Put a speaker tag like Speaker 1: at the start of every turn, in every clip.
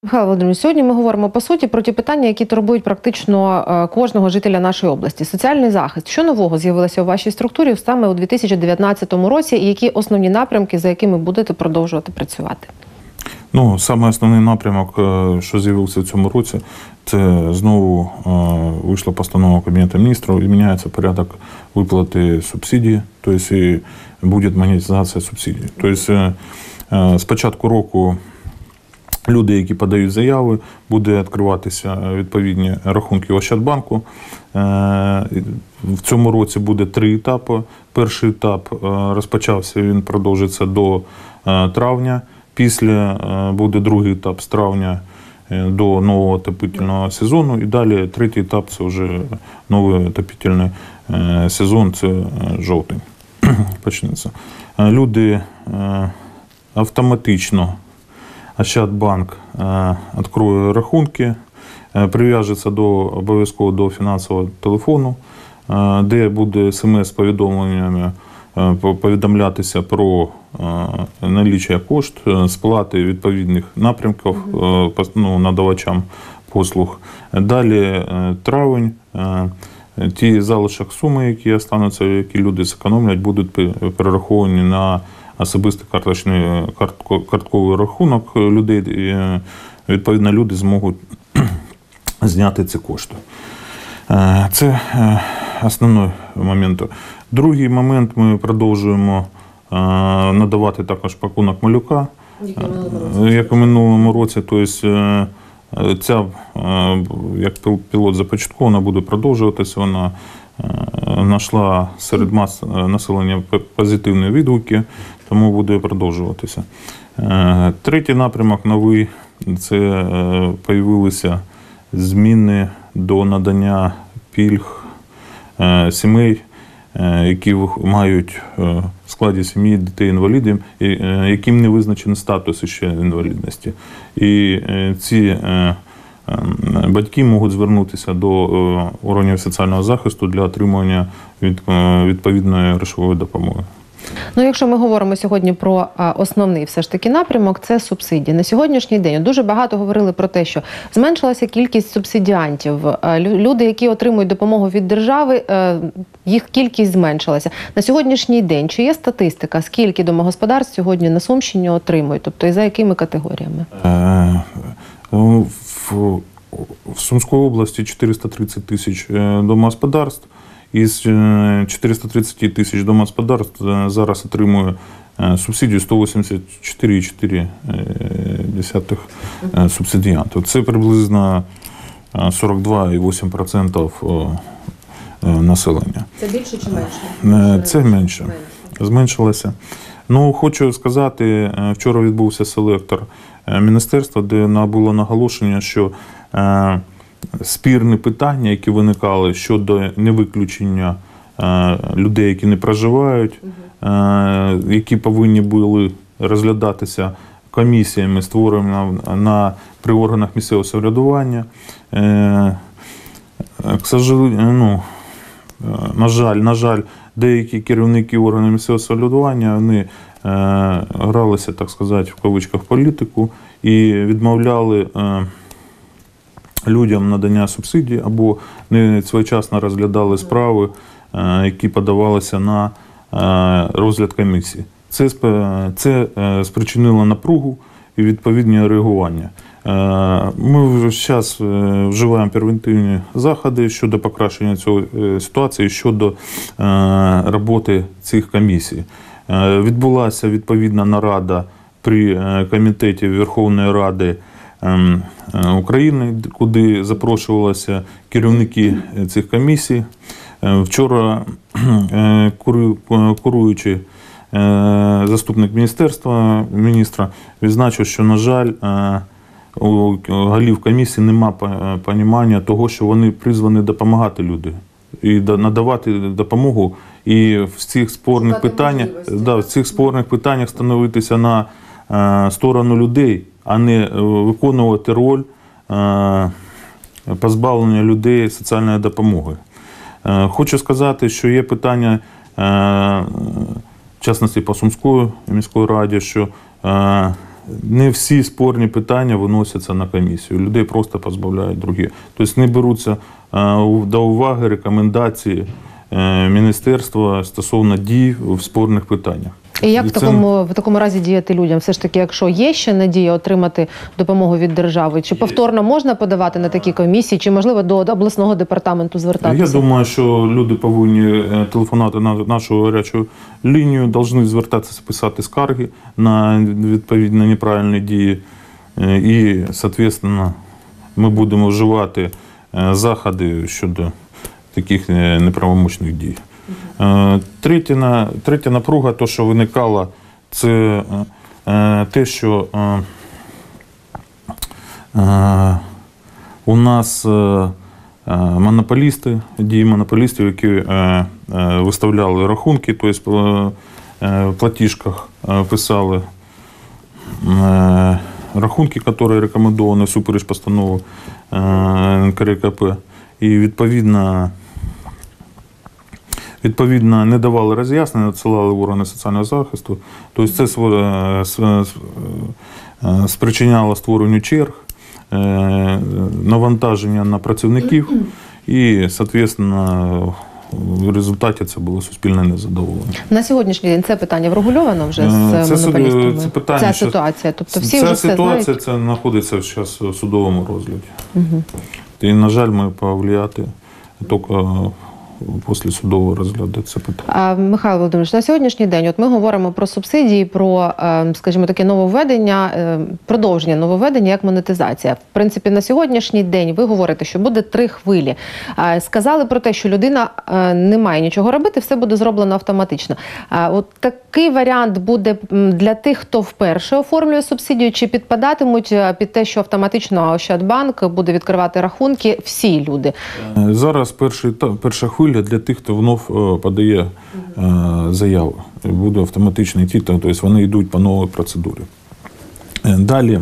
Speaker 1: Михайло Володимирович, сьогодні ми говоримо, по суті, про ті питання, які турбують практично кожного жителя нашої області. Соціальний захист. Що нового з'явилося у вашій структурі саме у 2019 році і які основні напрямки, за якими будете продовжувати працювати?
Speaker 2: Ну, саме основний напрямок, що з'явився в цьому році, це знову вийшла постанова Кабінету міністрів і міняється порядок виплати субсидій, тобто і буде монетизація субсидій. Тобто з початку року люди, які подають заяви, буде відкриватися відповідні рахунки в Ощадбанку. В цьому році буде 3 етапи. Перший етап розпочався, він продовжиться до травня. Після буде другий етап з травня до нового отопительного сезону. І далі третій етап – це вже новий отопительний сезон, це жовтень почнеться. Люди автоматично, Ощадбанк відкриє рахунки, прив'яжеться обов'язково до фінансового телефону, де буде смс-повідомленнями повідомлятися про наліччя коштів, сплати відповідних напрямків надавачам послуг. Далі травень, ті залишок суми, які остануться, які люди зекономлять, будуть перераховані на особистий картковий рахунок людей. Відповідно, люди зможуть зняти ці кошти. Це основний момент. Другий момент, ми продовжуємо надавати також пакунок малюка, як у минулому році. Тобто ця, як пілот започаткована, буде продовжуватися. Вона знайшла серед мас населення позитивні відгуки, тому буде продовжуватися. Третій напрямок новий – це з'явилися зміни до надання пільг сімей, які мають в складі сім'ї дітей-інвалідів, яким не визначений статус ще інвалідності. І ці батьки можуть звернутися до органів соціального захисту для отримання відповідної грошової допомоги.
Speaker 1: Ну, якщо ми говоримо сьогодні про основний все ж таки напрямок, це субсидії. На сьогоднішній день дуже багато говорили про те, що зменшилася кількість субсидіантів. Люди, які отримують допомогу від держави, їх кількість зменшилася. На сьогоднішній день чи є статистика, скільки домогосподарств сьогодні на Сумщині отримують, тобто і за якими категоріями?
Speaker 2: В Сумській області 430 тисяч домогосподарств. Із 430 тисяч домогосподарств зараз отримує субсидію 184,4 субсидіантів. Це приблизно 42,8% населення.
Speaker 1: Це більше чи менше?
Speaker 2: Це менше. Зменшилося. Ну, хочу сказати, вчора відбувся селектор міністерства, де було наголошення, що спірні питання, які виникали щодо невиключення людей, які не проживають, які повинні були розглядатися комісіями, створеними при органах місцевого самоврядування. На жаль, деякі керівники органів місцевого самоврядування, вони гралися, так сказати, в кавичках, політику і відмовляли людям надання субсидій або не своєчасно розглядали справи, які подавалися на розгляд комісії. Це спричинило напругу і відповідні реагування. Ми зараз вживаємо превентивні заходи щодо покращення цієї ситуації, щодо роботи цих комісій. Відбулася відповідна нарада при комітеті Верховної Ради України, куди запрошувалися керівники цих комісій. Вчора куруючий заступник міністра відзначив, що, на жаль, у голів комісії немає розуміння того, що вони призвані допомагати людям і надавати допомогу, і в цих спорних питаннях становитися на сторону людей, а не виконувати роль позбавлення людей соціальної допомоги. Хочу сказати, що є питання, в частності по Сумської міської раді, що не всі спорні питання виносяться на комісію. Людей просто позбавляють другі. Тобто не беруться до уваги рекомендації міністерства стосовно дій в спорних питаннях.
Speaker 1: І як в такому разі діяти людям? Все ж таки, якщо є ще надія отримати допомогу від держави, чи повторно можна подавати на такі комісії, чи, можливо, до обласного департаменту звертатися?
Speaker 2: Я думаю, що люди повинні телефонувати на нашу гарячу лінію, повинні звертатися, писати скарги на відповідні неправильні дії. І, відповідно, ми будемо вживати заходи щодо таких неправомочних дій. Третя напруга, то, що виникала, це те, що у нас монополісти, дії монополістів, які виставляли рахунки, тобто в платіжках писали рахунки, які рекомендовані всупереч постанови НКРЕКП, і відповідно не давали роз'яснення, надсилали в органи соціального захисту. Тобто це спричиняло створенню черг, навантаження на працівників і, відповідно, в результаті це було суспільне незадоволення.
Speaker 1: На сьогоднішній день це питання врегульовано вже з монополістами? Ця ситуація? Тобто всі вже все знають?
Speaker 2: Ця ситуація знаходиться зараз в судовому розгляді. І, на жаль, ми повлияти тільки після судового розгляду це питання.
Speaker 1: Михайло Володимирович, на сьогоднішній день ми говоримо про субсидії, про, скажімо, таке нововведення, продовження нововведення як монетизація. В принципі, на сьогоднішній день ви говорите, що буде 3 хвилі. Сказали про те, що людина не має нічого робити, все буде зроблено автоматично. От такий варіант буде для тих, хто вперше оформлює субсидію, чи підпадатимуть під те, що автоматично Ощадбанк буде відкривати рахунки всі люди?
Speaker 2: Зараз перша хвиля для тих, хто вновь подає заяву. Буде автоматично йти, тобто вони йдуть по новій процедурі. Далі,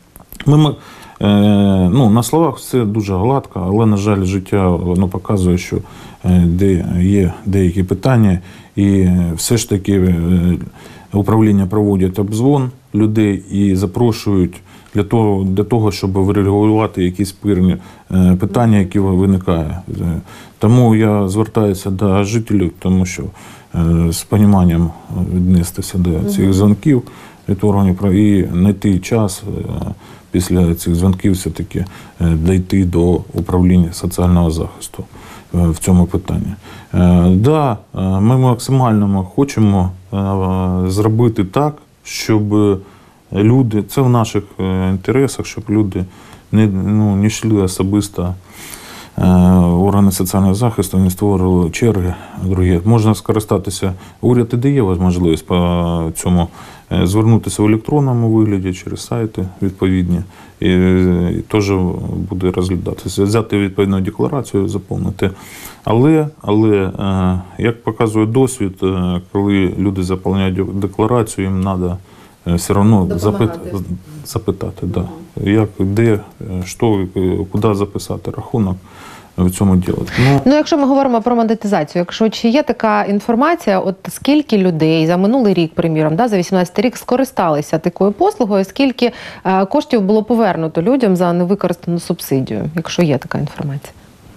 Speaker 2: на словах все дуже гладко, але, на жаль, життя показує, що є деякі питання, і все ж таки управління проводять обзвон людей і запрошують для того, щоб врегулювати якісь спірні питання, які виникають. Тому я звертаюся до жителів, тому що з розумінням віднестися до цих дзвінків від органів і знайти час після цих дзвінків все-таки дійти до управління соціального захисту в цьому питанні. Да, ми максимально хочемо зробити так, щоб люди, це в наших інтересах, щоб люди не йшли особисто в органи соціального захисту, не створювали черги другі. Можна скористатися, уряд і дає можливість по цьому звернутися в електронному вигляді через сайти відповідні, і теж буде розглядатися, взяти відповідну декларацію, заповнити. Але як показує досвід, коли люди заповняють декларацію, їм треба все одно запитати, як, де, що, куди записати рахунок в цьому ділі.
Speaker 1: Якщо ми говоримо про монетизацію, чи є така інформація, от скільки людей за минулий рік, приміром, за 2018 рік скористалися такою послугою, скільки коштів було повернуто людям за невикористану субсидію, якщо є така інформація?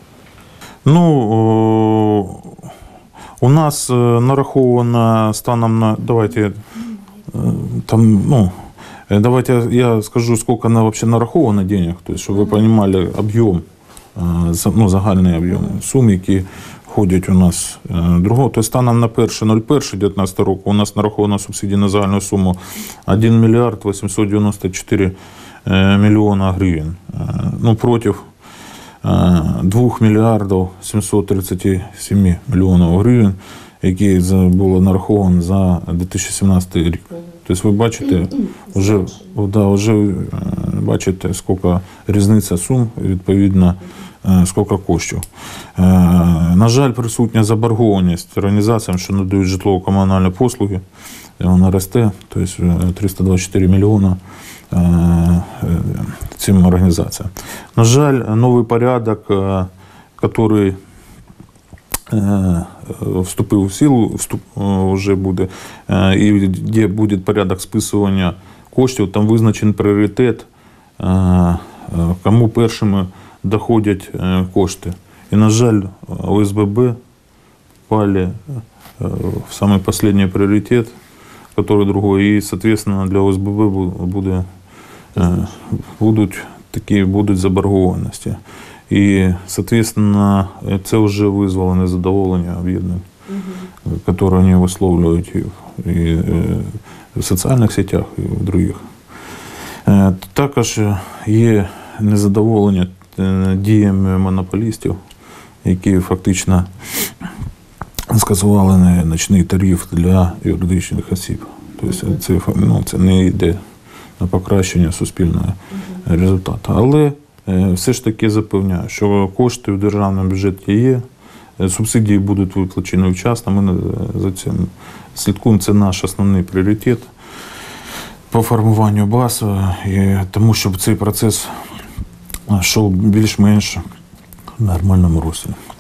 Speaker 2: У нас нараховано станом на, давайте я скажу, сколько вообще нараховано денег, то есть, чтобы вы понимали объем, загальний об'єм сум, які ходять у нас другого. Тобто станом на 1.01.19 року у нас нараховано субсидії на загальну суму 1 мільярд 894 мільйона гривень. Проти 2 мільярдів 737 мільйонів гривень, які було нараховано за 2017 рік. Тобто ви бачите, вже бачите, скільки різниця сум, відповідно, скільки коштів. На жаль, присутня заборгованість організаціям, що надають житлово-комунальні послуги, вона росте, тобто 324 мільйона цим організаціям. На жаль, новий порядок, який вступив в силу, вже буде, і де буде порядок списування коштів, там визначений пріоритет, кому першими доходять кошти. І, на жаль, ОСББ пали в самый последний приоритет, который другой. И, соответственно, для ОСББ будуть заборгованості. І, соответственно, це вже визвало незадоволення об'єднань, які вони висловлюють і в соціальних сетях, і в других. Також є незадоволення діями монополістів, які фактично скасували нічний тариф для юридичних осіб. Тобто це не йде на покращення суспільного результату. Але все ж таки запевняю, що кошти в державному бюджеті є, субсидії будуть виплачені вчасно, ми за цим слідкуємо, це наш основний пріоритет по формуванню баз, тому щоб цей процес йшов більш-менш в нормальному руслі.